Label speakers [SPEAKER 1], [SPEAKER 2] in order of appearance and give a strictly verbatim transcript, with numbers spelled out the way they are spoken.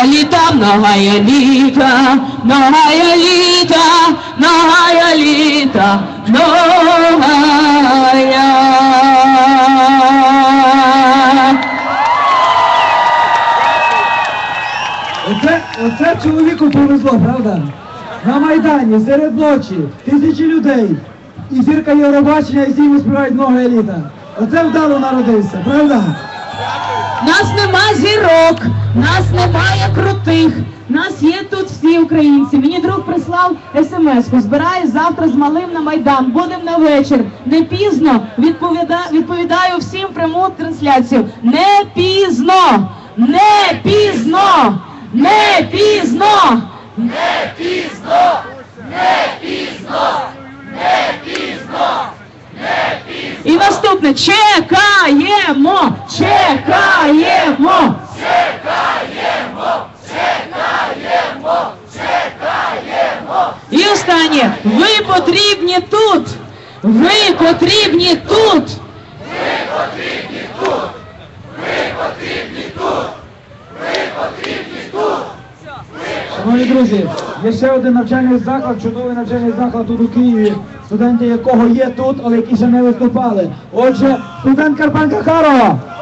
[SPEAKER 1] літа, многая літа, многая літа, многая літа, многая.
[SPEAKER 2] Оце, оце чоловіку повезло, правда? На Майдані, серед ночі, тисячі людей. І зірка Євробачення, і всі йому співають «Многая літа». Оце вдало народився, правда?
[SPEAKER 1] Нас нема зірок, нас немає крутих, нас є тут всі українці. Мені друг прислав смс-ку, збираюсь завтра з малим на Майдан, будемо на вечір. Не пізно, відповіда... відповідаю всім пряму трансляцію. Не пізно, не пізно, не пізно, не пізно, не пізно, не пізно. І наступне. Чекаємо! Чекаємо! Чекаємо! Чекаємо! Чекаємо! І останнє. Ви потрібні тут! Ви потрібні тут! Ви потрібні тут! Ви потрібні тут! Ви потрібні тут!
[SPEAKER 2] Шановні друзі, є ще один навчальний заклад, чудовий навчальний заклад тут у Києві, студенти якого є тут, але які ще не виступали. Отже, студент Карпенка Харова!